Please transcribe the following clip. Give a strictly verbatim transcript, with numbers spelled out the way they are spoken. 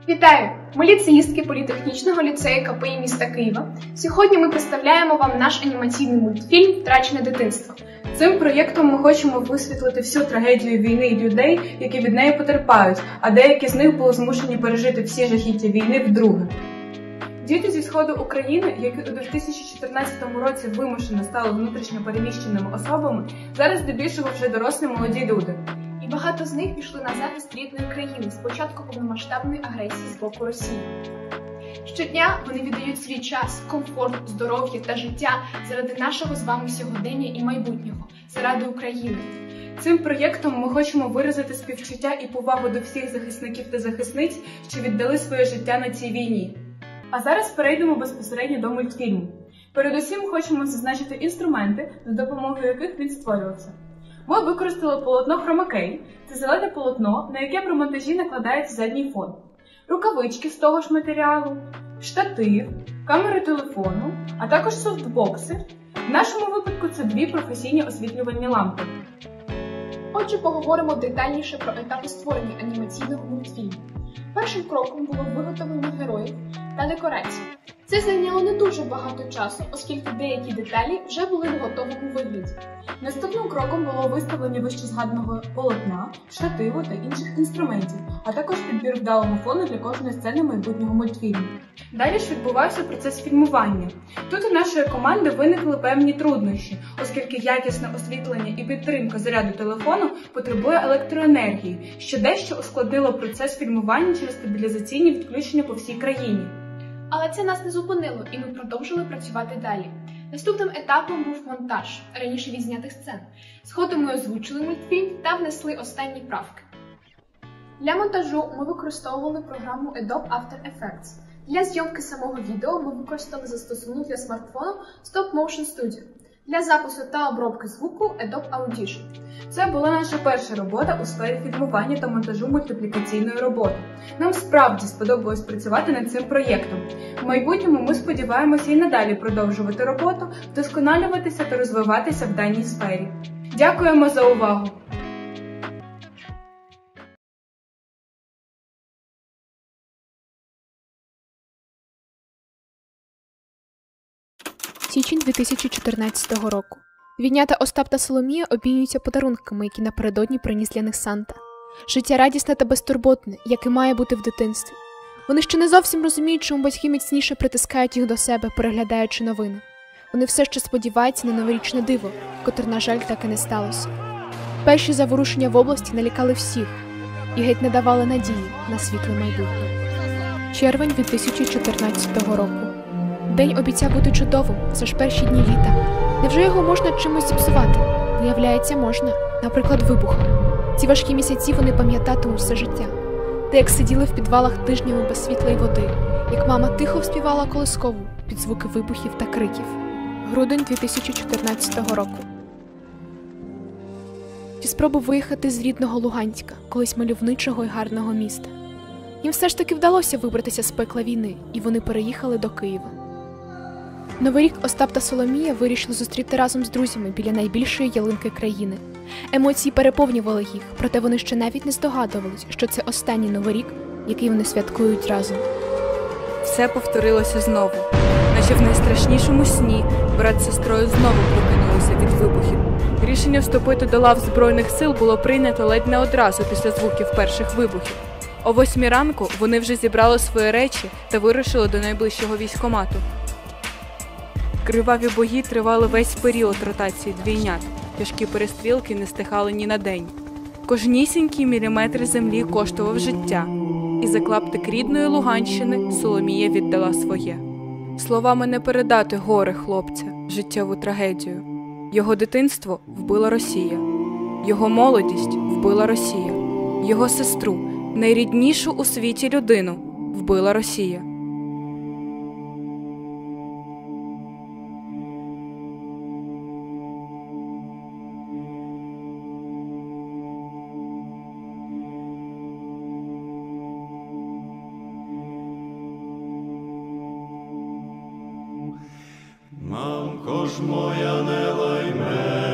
Вітаю! Ми ліцеїстки політехнічного ліцею ка пе і міста Києва. Сьогодні ми представляємо вам наш анімаційний мультфільм «Втрачене дитинство». Цим проєктом ми хочемо висвітлити всю трагедію війни і людей, які від неї потерпають, а деякі з них були змушені пережити всі жахіття війни вдруге. Діти зі сходу України, які у дві тисячі чотирнадцятому році вимушено стали внутрішньо переміщеними особами, зараз здебільшого вже дорослі молоді люди. І багато з них пішли на захист рідної країни з початку повномасштабної агресії з боку Росії. Щодня вони віддають свій час, комфорт, здоров'я та життя заради нашого з вами сьогодення і майбутнього, заради України. Цим проєктом ми хочемо виразити співчуття і повагу до всіх захисників та захисниць, що віддали своє життя на цій війні. А зараз перейдемо безпосередньо до мультфільму. Передусім хочемо зазначити інструменти, за допомогою яких він створювався. Ми використали полотно хромакей – це зелене полотно, на яке при монтажі накладається задній фон. Рукавички з того ж матеріалу, штатив, камери телефону, а також софтбокси. В нашому випадку це дві професійні освітлювальні лампи. Отже, поговоримо детальніше про етапи створення анімаційного мультфільму. Першим кроком було виготовлення героїв та декорацій. Це зайняло не дуже багато часу, оскільки деякі деталі вже були в готовому вигляді. Наступним кроком було виставлення вищезгаданого полотна, штативу та інших інструментів, а також підбір вдалого фону для кожної сцени майбутнього мультфільму. Далі ж відбувався процес фільмування. Тут у нашої команди виникли певні труднощі, оскільки якісне освітлення і підтримка заряду телефону потребує електроенергії, що дещо ускладнило процес фільмування через стабілізаційні відключення по всій країні. Але це нас не зупинило, і ми продовжили працювати далі. Наступним етапом був монтаж раніше відзнятих сцен. Згодом ми озвучили мультфільм та внесли останні правки. Для монтажу ми використовували програму Adobe After Effects. Для зйомки самого відео ми використали застосунок для смартфону Stop Motion Studio. Для запису та обробки звуку Adobe Audition. Це була наша перша робота у сфері фільмування та монтажу мультиплікаційної роботи. Нам справді сподобалось працювати над цим проєктом. В майбутньому ми сподіваємося і надалі продовжувати роботу, вдосконалюватися та розвиватися в даній сфері. Дякуємо за увагу! Січень дві тисячі чотирнадцятого року. Двійнята Остап та Соломія обмінюються подарунками, які напередодні приніс для них Санта. Життя радісне та безтурботне, як і має бути в дитинстві. Вони ще не зовсім розуміють, чому батьки міцніше притискають їх до себе, переглядаючи новини. Вони все ще сподіваються на новорічне диво, котре, на жаль, так і не сталося. Перші заворушення в області налякали всіх і геть не давали надії на світле майбутнє. Червень дві тисячі чотирнадцятого року. День обіцяв бути чудовим, це ж перші дні літа. Невже його можна чимось зіпсувати? Виявляється, можна. Наприклад, вибухом. Ці важкі місяці вони пам'ятатимуть все життя. Те, як сиділи в підвалах тижнями без світла й води, як мама тихо співала колискову під звуки вибухів та криків. Грудень дві тисячі чотирнадцятого року. Ті спроби виїхати з рідного Луганська, колись мальовничого й гарного міста. Їм все ж таки вдалося вибратися з пекла війни, і вони переїхали до Києва. Новий рік Остап та Соломія вирішили зустріти разом з друзями біля найбільшої ялинки країни. Емоції переповнювали їх, проте вони ще навіть не здогадувались, що це останній Новий рік, який вони святкують разом. Все повторилося знову. Наче в найстрашнішому сні брат з сестрою знову прокинулися від вибухів. Рішення вступити до лав Збройних сил було прийнято ледь не одразу після звуків перших вибухів. О восьмій ранку вони вже зібрали свої речі та вирушили до найближчого військкомату. Криваві бої тривали весь період ротації двійнят. Тяжкі перестрілки не стихали ні на день. Кожнісінький міліметр землі коштував життя. І за клаптик рідної Луганщини Соломія віддала своє. Словами не передати горе хлопця, життєву трагедію. Його дитинство вбила Росія. Його молодість вбила Росія. Його сестру, найріднішу у світі людину, вбила Росія. Мамко ж моя, не лай мене.